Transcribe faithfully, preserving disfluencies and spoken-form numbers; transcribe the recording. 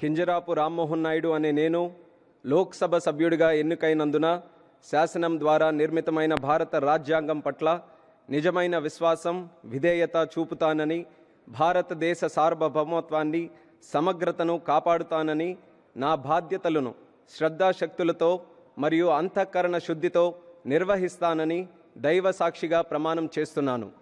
కింజరాపు రామ్మోహన్ నాయుడు అనే నేను లోక్సభ సభ్యుడిగా ఎన్నికైనందున శాసనం ద్వారా నిర్మితమైన భారత రాజ్యాంగం పట్ల నిజమైన విశ్వాసం, విధేయత చూపుతానని, భారతదేశ సార్వభౌమత్వాన్ని, సమగ్రతను కాపాడుతానని, నా బాధ్యతలను శ్రద్ధాశక్తులతో మరియు అంతఃకరణ శుద్ధితో నిర్వహిస్తానని దైవ సాక్షిగా ప్రమాణం చేస్తున్నాను.